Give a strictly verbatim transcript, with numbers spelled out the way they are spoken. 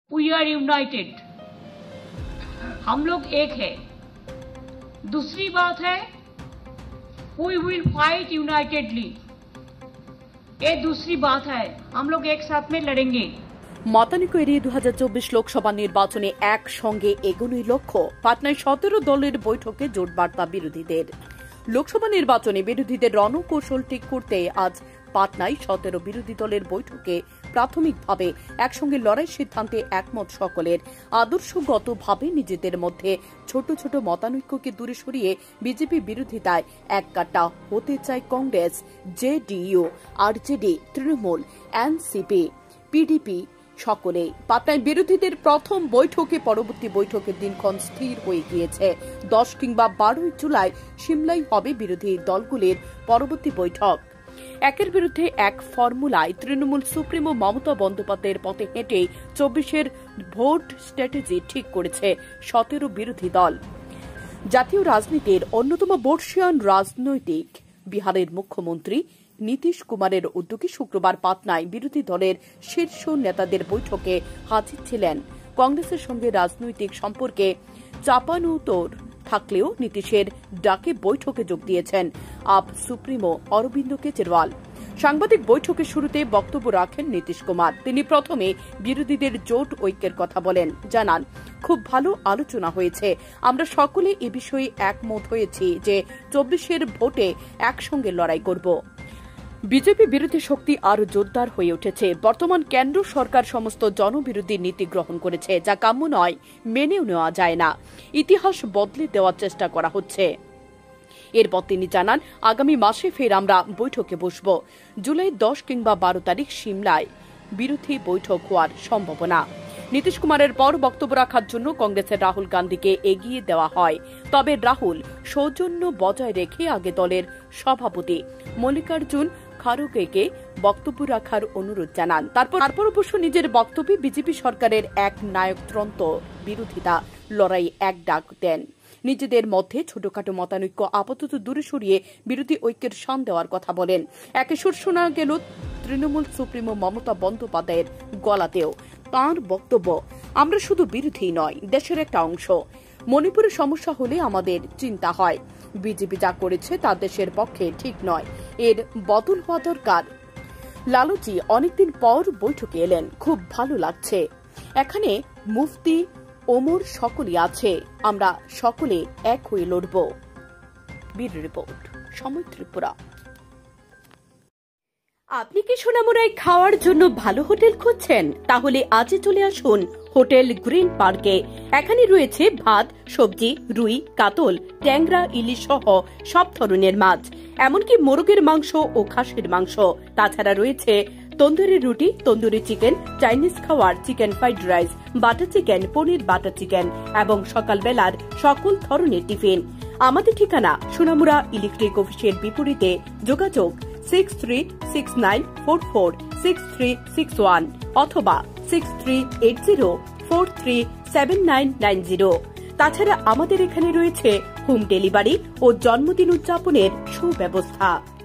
We are United, हम लोग एक है। दूसरी बात है वी विल फाइट यूनाइटेडली, ये दूसरी बात है, हम लोग एक साथ में लड़ेंगे। মতানৈক্য এড়িয়ে দু হাজার চব্বিশ লোকসভা নির্বাচনে একসঙ্গে এগোনোই লক্ষ্য। পাটনায় সতেরো দলের বৈঠকে জোট বার্তা বিরোধীদের। লোকসভা নির্বাচনে বিরোধীদের রণকৌশল ঠিক করতে আজ পাটনায় সতেরো বিরোধী দলের বৈঠকে প্রাথমিকভাবে একসঙ্গে লড়াই সিদ্ধান্তে একমত সকলের। আদর্শগতভাবে নিজেদের মধ্যে ছোট ছোট মতানৈক্যকে দূরে সরিয়ে বিজেপি বিরোধিতায় এককাট্টা হতে চায় Congress, JDU, RJD, Trinamool, NCP, PDP সকলে। পাটনায় বিরোধীদের প্রথম বৈঠকে পরবর্তী বৈঠকের দিনক্ষণ স্থির হয়ে গিয়েছে। দশ কিংবা বারোই জুলাই সিমলায় হবে বিরোধী দলগুলির পরবর্তী বৈঠক। একের বিরুদ্ধে এক ফর্মুলায় তৃণমূল সুপ্রিমো মমতা বন্দ্যোপাধ্যায়ের পথে হেঁটে চব্বিশের ভোট স্ট্র্যাটেজি ঠিক করেছে সতেরো বিরোধী দল। জাতীয় রাজনীতির অন্যতম বর্ষীয়ান রাজনৈতিক বিহারের মুখ্যমন্ত্রী নীতিশ কুমারের উদ্যোগে শুক্রবার পাটনায় বিরোধী দলের শীর্ষ নেতাদের বৈঠকে হাজির ছিলেন। কংগ্রেসের সঙ্গে রাজনৈতিক সম্পর্কে চাপানুতোর থাকলেও নীতিশের ডাকে বৈঠকে যোগ দিয়েছেন আপ সুপ্রিমো অরবিন্দ কেজরিওয়াল। সাংবাদিক বৈঠকের শুরুতে বক্তব্য রাখেন নীতিশ কুমার। তিনি প্রথমে বিরোধীদের জোট ঐক্যের কথা বলেন, জানান খুব ভালো আলোচনা হয়েছে, আমরা সকলে এ বিষয়ে একমত হয়েছি যে চব্বিশের ভোটে একসঙ্গে লড়াই করব। বিজেপি বিরোধী শক্তি আরও জোরদার হয়ে উঠেছে। বর্তমান কেন্দ্র সরকার সমস্ত জনবিরোধী নীতি গ্রহণ করেছে, যা কাম্য নয়, মেনেও নেওয়া যায় না। ইতিহাস বদলে দেওয়ার চেষ্টা করা হচ্ছে। এরপর তিনি জানান, আগামী মাসে ফের আমরা বৈঠকে বসব। জুলাই দশ কিংবা বারো তারিখ সিমলায় বিরোধী বৈঠক হওয়ার সম্ভাবনা। নীতিশ কুমারের পর বক্তব্য রাখার জন্য কংগ্রেসের রাহুল গান্ধীকে এগিয়ে দেওয়া হয়। তবে রাহুল সৌজন্য বজায় রেখে আগে দলের সভাপতি মল্লিকার্জুন খাড়গেকে বক্তব্য রাখার অনুরোধ জানান। তারপর তারপর অবশ্য নিজের বক্তব্যে বিজেপি সরকারের এক নায়কতন্ত্র বিরোধিতা লড়াই এক ডাক দেন। নিজেদের মধ্যে ছোটখাটো মতানৈক্য আপাতত দূরে সরিয়ে বিরোধী ঐক্যের শান দেওয়ার কথা বলেন। একে সুর শোনা গেল তৃণমূল সুপ্রিমো মমতা বন্দ্যোপাধ্যায়ের গলাতেও। তাঁর বক্তব্য, আমরা শুধু বিরোধী নয়, দেশের একটা অংশ। মণিপুরের সমস্যা হলে আমাদের চিন্তা হয়। বিজেপি যা করেছে তা দেশের পক্ষে ঠিক নয়, এর বদল হওয়া দরকার। লালুজি অনেকদিন পর বৈঠকে এলেন, খুব ভালো লাগছে। এখানে মুফতি ওমর সকলই আছে, আমরা সকলে এক হয়ে লড়ব। ব্যুরো রিপোর্ট, সময়, ত্রিপুরা। আপনি কি সোনামুড়ায় খাওয়ার জন্য ভালো হোটেল খুঁজছেন? তাহলে আজই চলে আসুন হোটেল গ্রিন পার্কে। এখানে রয়েছে ভাত, সবজি, রুই, কাতল, ট্যাংরা, ইলিশ সহ সব ধরনের মাছ, এমনকি মোরগের মাংস ও খাসির মাংস। তাছাড়া রয়েছে তন্দুরি রুটি, তন্দুরি চিকেন, চাইনিজ খাবার, chicken fried rice, butter chicken, paneer butter chicken এবং সকালবেলার সকল ধরনের টিফিন। আমাদের ঠিকানা সোনামুড়া ইলেকট্রিক অফিসের বিপরীতে। যোগাযোগ six three six nine four four six three six one অথবা six three eight zero four three seven nine nine zero. তাছাড়া আমাদের এখানে রয়েছে হোম ডেলিভারি ও জন্মদিন উদযাপনের সুব্যবস্থা।